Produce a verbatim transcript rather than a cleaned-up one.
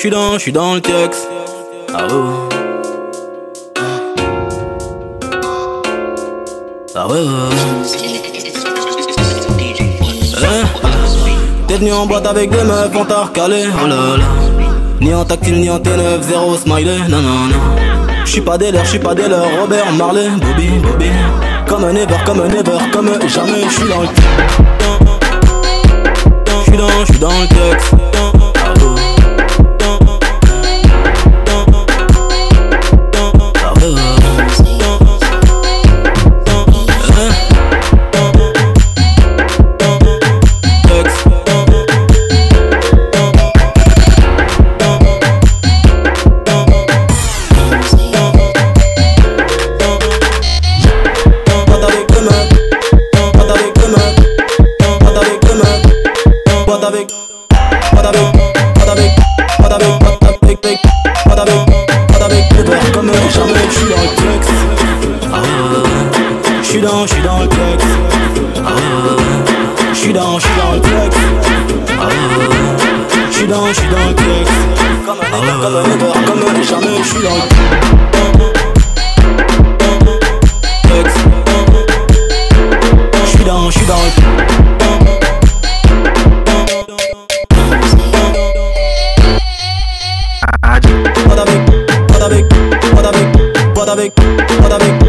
J'suis dans, j'suis dans le texte. Ah ouais. Ah ouais, ouais. Hein? T'es venu en boîte avec des meufs, on t'a recalé, oh là là. Ni en tactile, ni en T neuf, zéro smiley, non non non. J'suis pas des leurs, j'suis pas des leurs, Robert Marley, Bobby, Bobby. Comme un ever, comme un ever, comme jamais, j'suis dans le J'suis dans, j'suis dans le texte. J'suis dans, j'suis dans le texte. J'suis dans, j'suis dans le texte. J'suis dans, j'suis dans le texte. Comme un ever, comme un ever, comme jamais, j'suis dans le texte. J'suis dans, j'suis dans le Pas d'avec, pas d'avec, pas d'avec, pas d'avec, pas d'avec.